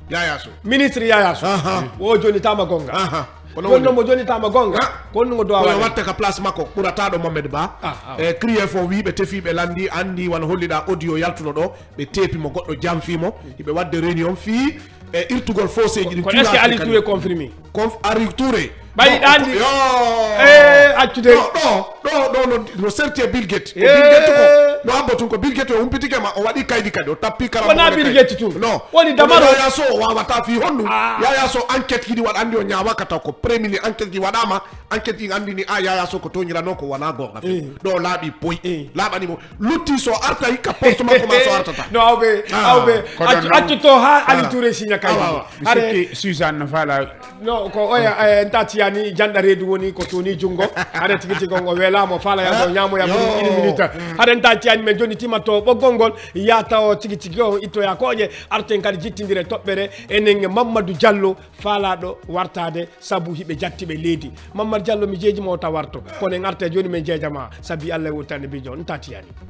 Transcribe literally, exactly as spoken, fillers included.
Yaya so ministre Yaya so wo joni tama gonga aha kono mo joni tama gonga kono ngo do wa watta ka place makko kurata do Mohamed Ba e crier fo wi be tefi be landi andi wan hollida audio yaltuno do be tepi mo goddo jamfimo be wadde réunion fi e irtugol fossé ji ko est-ce que Ali Touré confirmé conf Ari Touré bayi dandi yo eh accude no no no no certi Bill Gates Bill Gates ko no abotun ko Bill Gates o umpitike ma o wadi kaydi kadi o tappi kala wona Bill Gates tu no woni damaro ya so wa wata fi honnu ya so enquête ki di wad andi o nyaama kata ko premier enquête ki wadama enquête ki andi ni a ya so ko tonyira non ko wana gonga do laabi boy laabani mo lutti so arta hikka poste makko ma so artata no awbe awbe accu to ha Ali Touré signa kaydi are Suzanne Fala no ko oya entati yani janda redu woni ko toni jungo are tigiti gongo wela mo fala ya do nyamo ya buri minute are entati yani men joni timato bo gongol ya taw tigiti go ito ya koje arten kadi jittindire tobbere enen Mamadou Diallo fala do wartade sabu hibe jattibe ledi Mamadou Diallo mi jeji mo ta warto kono en arte joni men jejama sabi Allah wutande bijo entati yani